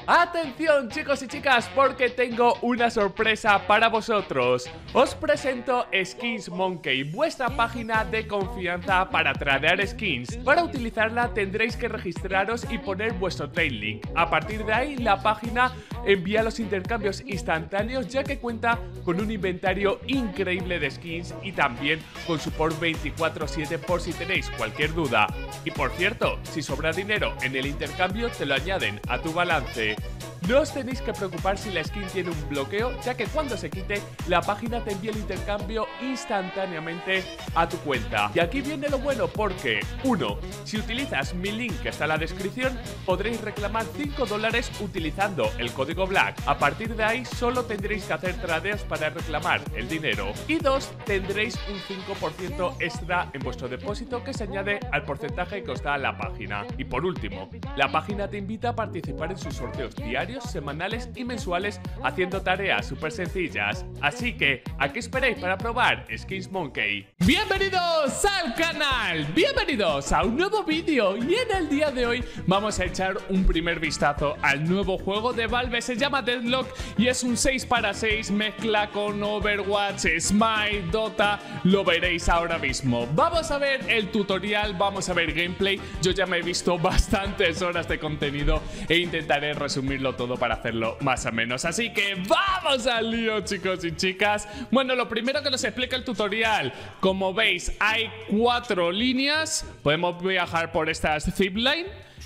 Atención chicos y chicas, porque tengo una sorpresa para vosotros. Os presento Skins Monkey, vuestra página de confianza para tradear skins. Para utilizarla tendréis que registraros y poner vuestro trade link. A partir de ahí la página envía los intercambios instantáneos, ya que cuenta con un inventario increíble de skins y también con support 24/7 por si tenéis cualquier duda. Y por cierto, si sobra dinero en el intercambio te lo añaden a tu balance. No os tenéis que preocupar si la skin tiene un bloqueo, ya que cuando se quite, la página te envía el intercambio instantáneamente a tu cuenta. Y aquí viene lo bueno porque, 1. Si utilizas mi link que está en la descripción, podréis reclamar $5 utilizando el código BLACK. A partir de ahí, solo tendréis que hacer tradeos para reclamar el dinero. Y 2. Tendréis un 5% extra en vuestro depósito que se añade al porcentaje que os da la página. Y por último, la página te invita a participar en sus sorteos diarios, semanales y mensuales haciendo tareas súper sencillas. Así que, ¿a qué esperáis para probar Skins Monkey? ¡Bienvenidos al canal! ¡Bienvenidos a un nuevo vídeo! Y en el día de hoy vamos a echar un primer vistazo al nuevo juego de Valve. Se llama Deadlock y es un 6 para 6 mezcla con Overwatch, Smite, Dota. Lo veréis ahora mismo. Vamos a ver el tutorial, vamos a ver gameplay. Yo ya me he visto bastantes horas de contenido e intentaré resumirlo todo para hacerlo más o menos. Así que ¡vamos al lío, chicos y chicas! Bueno, lo primero que nos explica el tutorial. Como veis, hay 4 líneas. Podemos viajar por estas zipline.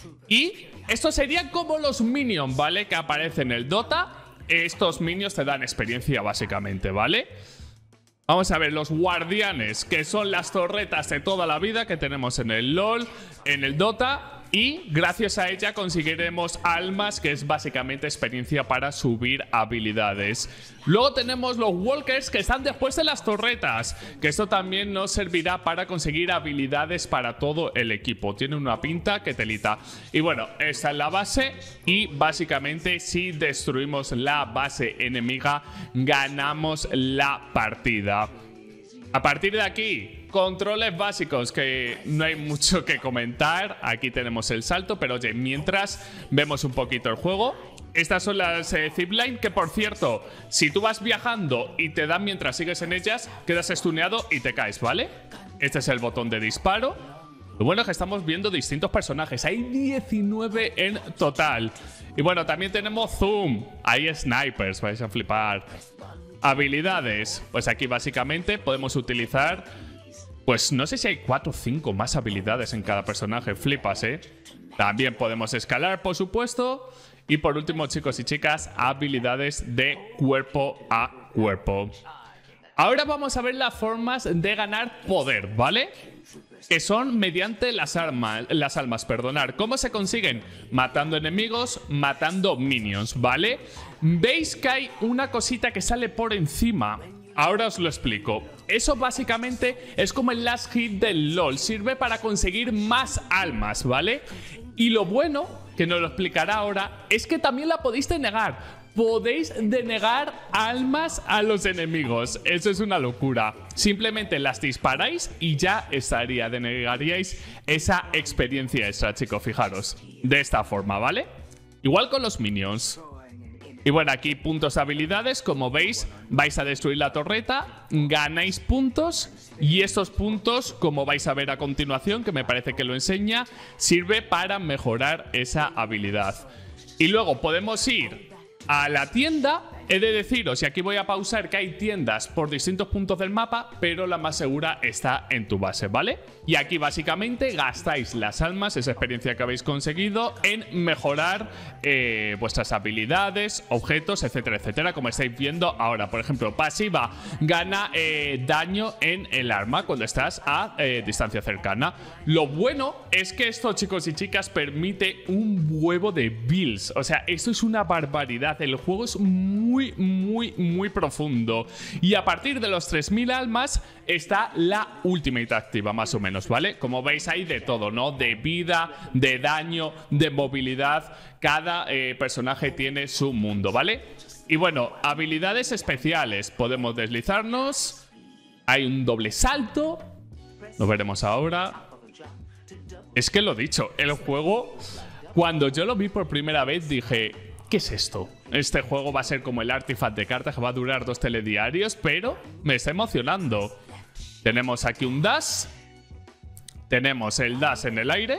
Y esto sería como los minions, ¿vale? Que aparecen en el Dota. Estos minions te dan experiencia, básicamente, ¿vale? Vamos a ver los guardianes, que son las torretas de toda la vida que tenemos en el LoL, en el Dota. Y gracias a ella conseguiremos almas, que es básicamente experiencia para subir habilidades. Luego tenemos los walkers, que están después de las torretas, que esto también nos servirá para conseguir habilidades para todo el equipo. Tiene una pinta que telita. Y bueno, esta es la base y básicamente si destruimos la base enemiga ganamos la partida. A partir de aquí, controles básicos, que no hay mucho que comentar. Aquí tenemos el salto, pero oye, mientras vemos un poquito el juego. Estas son las zipline, que por cierto, si tú vas viajando y te dan mientras sigues en ellas, quedas stuneado y te caes, ¿vale? Este es el botón de disparo. Lo bueno es que estamos viendo distintos personajes. Hay 19 en total. Y bueno, también tenemos zoom. Hay snipers, vais a flipar. Habilidades, pues aquí básicamente podemos utilizar, pues no sé si hay 4 o 5 más habilidades en cada personaje, flipas, ¿eh? También podemos escalar, por supuesto. Y por último, chicos y chicas, habilidades de cuerpo a cuerpo. Ahora vamos a ver las formas de ganar poder, ¿vale? Que son mediante las almas, perdonar. ¿Cómo se consiguen? Matando enemigos, matando minions, ¿vale? Veis que hay una cosita que sale por encima. Ahora os lo explico. Eso básicamente es como el last hit del LoL. Sirve para conseguir más almas, ¿vale? Y lo bueno, que nos lo explicará ahora, es que también la podéis denegar. Podéis denegar almas a los enemigos. Eso es una locura. Simplemente las disparáis y ya denegaríais esa experiencia extra, chicos. Fijaros, de esta forma, ¿vale? Igual con los minions. Y bueno, aquí puntos de habilidades. Como veis, vais a destruir la torreta, ganáis puntos. Y estos puntos, como vais a ver a continuación, que me parece que lo enseña, sirve para mejorar esa habilidad. Y luego podemos ir a la tienda. He de deciros, y aquí voy a pausar, que hay tiendas por distintos puntos del mapa, pero la más segura está en tu base, ¿vale? Y aquí básicamente gastáis las almas, esa experiencia que habéis conseguido, en mejorar vuestras habilidades, objetos, etcétera, etcétera. Como estáis viendo ahora, por ejemplo, pasiva, gana daño en el arma cuando estás a distancia cercana. Lo bueno es que esto, chicos y chicas, permite un huevo de builds. O sea, esto es una barbaridad. El juego es muy profundo. Y a partir de los 3000 almas está la ultimate activa, más o menos, ¿vale? Como veis, hay de todo, ¿no? De vida, de daño, de movilidad. Cada personaje tiene su mundo, ¿vale? Y bueno, habilidades especiales. Podemos deslizarnos. Hay un doble salto. Lo veremos ahora. Es que lo dicho, el juego, cuando yo lo vi por primera vez dije, ¿Qué es esto? Este juego va a ser como el Artifact de cartas que va a durar 2 telediarios, pero me está emocionando. Tenemos aquí un dash. Tenemos el dash en el aire.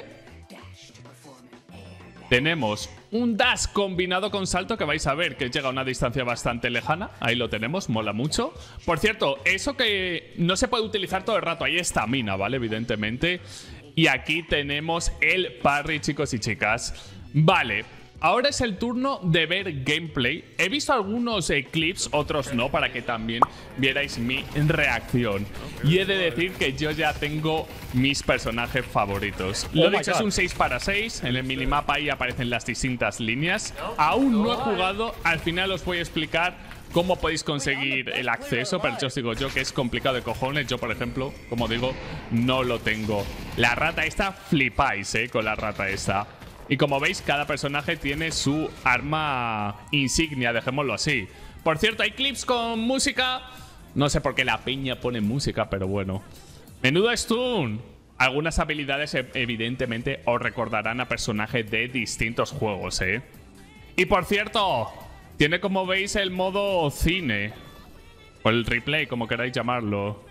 Tenemos un dash combinado con salto que vais a ver que llega a una distancia bastante lejana. Ahí lo tenemos, mola mucho. Por cierto, eso que no se puede utilizar todo el rato. Ahí estamina, ¿vale? Evidentemente. Y aquí tenemos el parry, chicos y chicas. Vale. Ahora es el turno de ver gameplay. He visto algunos clips, otros no, para que también vierais mi reacción. Y he de decir que yo ya tengo mis personajes favoritos. Lo dicho, es un 6 para 6. En el minimapa ahí aparecen las distintas líneas. Aún no he jugado. Al final os voy a explicar cómo podéis conseguir el acceso. Pero yo os digo yo que es complicado de cojones. Yo, por ejemplo, como digo, no lo tengo. La rata esta, flipáis, con la rata esta. Y como veis, cada personaje tiene su arma insignia, dejémoslo así. Por cierto, hay clips con música. No sé por qué la peña pone música, pero bueno. Menudo stun. Algunas habilidades evidentemente os recordarán a personajes de distintos juegos, Y por cierto, tiene como veis el modo cine. O el replay, como queráis llamarlo.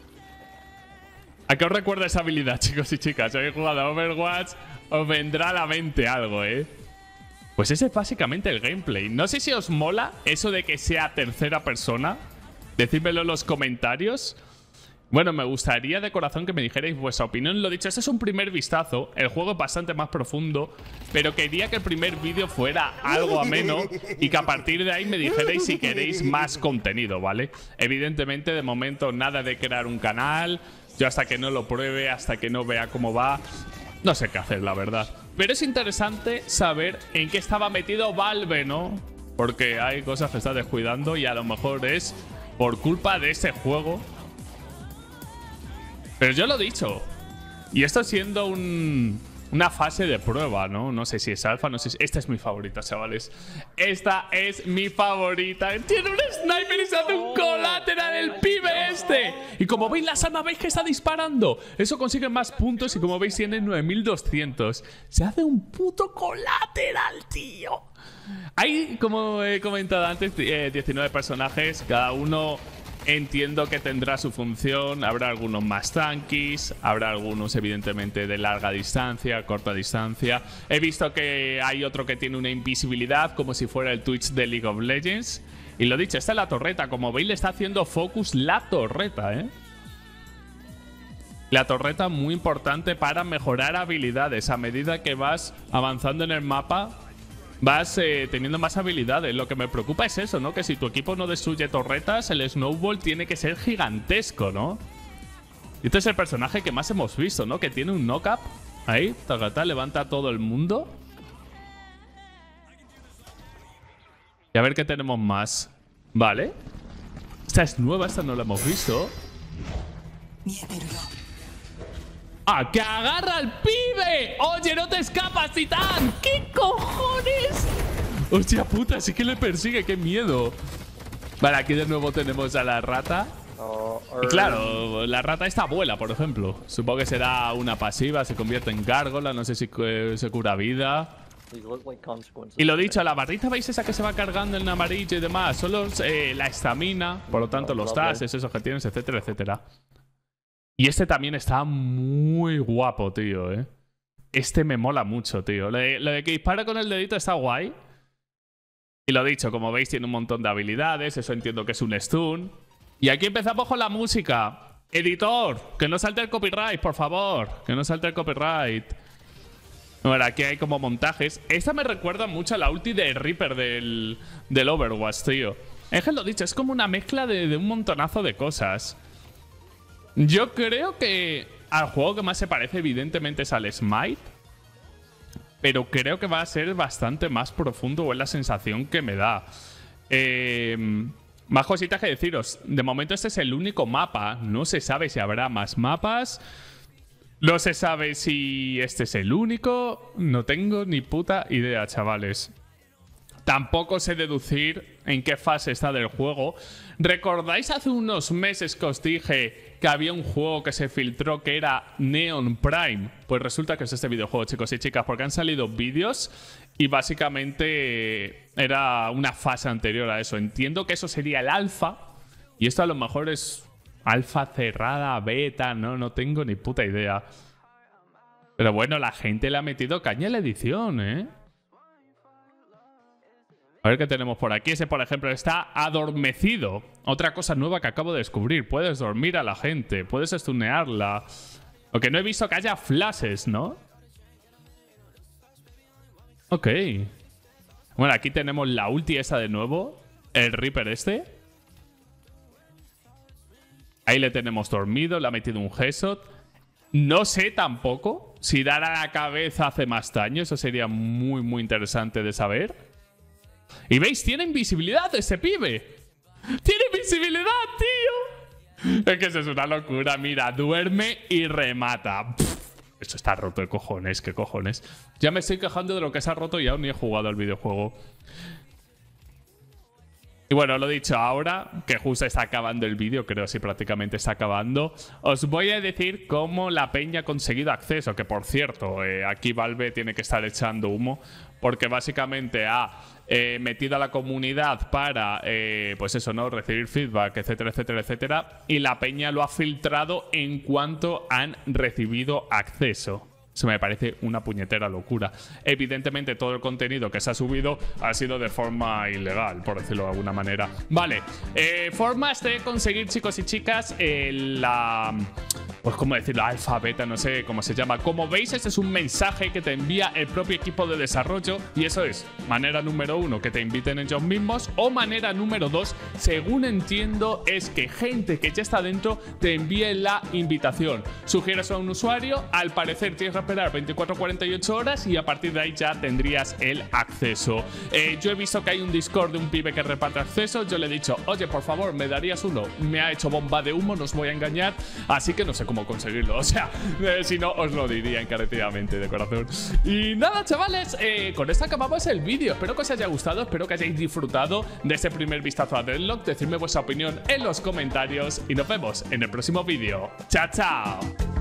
¿A qué os recuerda esa habilidad, chicos y chicas? Si habéis jugado a Overwatch, os vendrá a la mente algo, Pues ese es básicamente el gameplay. No sé si os mola eso de que sea tercera persona. Decídmelo en los comentarios. Bueno, me gustaría de corazón que me dijerais vuestra opinión. Lo dicho, este es un primer vistazo. El juego es bastante más profundo, pero quería que el primer vídeo fuera algo ameno y que a partir de ahí me dijerais si queréis más contenido, ¿vale? Evidentemente, de momento, nada de crear un canal. Yo hasta que no lo pruebe, hasta que no vea cómo va, no sé qué hacer, la verdad. Pero es interesante saber en qué estaba metido Valve, ¿no? Porque hay cosas que está descuidando y a lo mejor es por culpa de este juego. Pero yo lo he dicho. Y esto siendo una fase de prueba, ¿no? No sé si es alfa, no sé si... Esta es mi favorita, chavales. Esta es mi favorita. Tiene un sniper y se hace un colateral el pibe este. Y como veis, las armas veis que está disparando. Eso consigue más puntos y como veis tiene 9200. Se hace un puto colateral, tío. Hay, como he comentado antes, 19 personajes. Cada uno... entiendo que tendrá su función. Habrá algunos más tanquis, habrá algunos evidentemente de larga distancia, corta distancia. He visto que hay otro que tiene una invisibilidad como si fuera el Twitch de League of Legends. Y lo dicho, esta es la torreta. Como veis le está haciendo focus la torreta, La torreta muy importante para mejorar habilidades. A medida que vas avanzando en el mapa vas teniendo más habilidades. Lo que me preocupa es eso, ¿no? Que si tu equipo no destruye torretas, el snowball tiene que ser gigantesco, ¿no? Y este es el personaje que más hemos visto, ¿no? Que tiene un knock-up. Ahí, tagata, levanta a todo el mundo. Y a ver qué tenemos más. Vale. Esta es nueva, esta no la hemos visto. ¡Ah, que agarra al pibe! ¡Oye, no te escapas, Titán! ¿Qué cojones? ¡Hostia puta! Sí que le persigue, qué miedo. Vale, aquí de nuevo tenemos a la rata. Y claro, la rata esta vuela, por ejemplo. Supongo que será una pasiva, se convierte en gárgola, no sé si se cura vida. Y lo dicho, la barrita, ¿veis esa que se va cargando en amarillo y demás? Solo la estamina, por lo tanto los dashes, esos que tienes, etcétera, etcétera. Y este también está muy guapo, tío, Este me mola mucho, tío. Lo de que dispara con el dedito está guay. Y lo dicho, como veis, tiene un montón de habilidades. Eso entiendo que es un stun. Y aquí empezamos con la música. Editor, que no salte el copyright, por favor. Que no salte el copyright. Bueno, aquí hay como montajes. Esta me recuerda mucho a la ulti de Reaper del Overwatch, tío. Es que lo dicho, es como una mezcla de un montonazo de cosas. Yo creo que al juego que más se parece evidentemente es al Smite, pero creo que va a ser bastante más profundo, o es la sensación que me da. Más cositas que deciros. De momento este es el único mapa. No se sabe si habrá más mapas. No se sabe si este es el único. No tengo ni puta idea, chavales. Tampoco sé deducir en qué fase está del juego. ¿Recordáis hace unos meses que os dije que había un juego que se filtró que era Neon Prime. Pues resulta que es este videojuego, chicos y chicas, porque han salido vídeos y básicamente era una fase anterior a eso. Entiendo que eso sería el alfa y esto a lo mejor es alfa cerrada, beta, no tengo ni puta idea. Pero bueno, la gente le ha metido caña a la edición, ¿eh? A ver qué tenemos por aquí. Ese, por ejemplo, está adormecido. Otra cosa nueva que acabo de descubrir. Puedes dormir a la gente. Puedes stunearla. Lo que no he visto que haya flashes, ¿no? Ok. Bueno, aquí tenemos la ulti esa de nuevo. El Reaper este. Ahí le tenemos dormido. Le ha metido un headshot. No sé tampoco si dar a la cabeza hace más daño. Eso sería muy, muy interesante de saber. Y veis, tiene invisibilidad ese pibe. ¡Tiene invisibilidad, tío! Es que eso es una locura. Mira, duerme y remata. Esto está roto de cojones, qué cojones. Ya me estoy quejando de lo que se ha roto y aún ni he jugado al videojuego. Y bueno, lo dicho, ahora que justo está acabando el vídeo, creo que sí, prácticamente está acabando, os voy a decir cómo la peña ha conseguido acceso. Que por cierto, aquí Valve tiene que estar echando humo, porque básicamente ha metido a la comunidad para, pues eso, ¿no? Recibir feedback, etcétera, etcétera, etcétera. Y la peña lo ha filtrado en cuanto han recibido acceso. Eso me parece una puñetera locura. Evidentemente todo el contenido que se ha subido ha sido de forma ilegal, por decirlo de alguna manera. Vale, formas de conseguir, chicos y chicas, pues cómo decirlo, alfa, beta, no sé cómo se llama. Como veis, este es un mensaje que te envía el propio equipo de desarrollo. Y eso es manera número 1, que te inviten ellos mismos. O manera número 2, según entiendo, es que gente que ya está dentro te envíe la invitación. Sugieres a un usuario, al parecer tienes que esperar 24-48 horas y a partir de ahí ya tendrías el acceso. Yo he visto que hay un Discord de un pibe que reparte acceso. Yo le he dicho, oye, por favor, ¿me darías uno? Me ha hecho bomba de humo, no os voy a engañar. Así que no sé cómo conseguirlo. O sea, si no, os lo diría encarecidamente, de corazón. Y nada, chavales, con esto acabamos el vídeo. Espero que os haya gustado, espero que hayáis disfrutado de este primer vistazo a Deadlock. Decidme vuestra opinión en los comentarios y nos vemos en el próximo vídeo. ¡Chao, chao!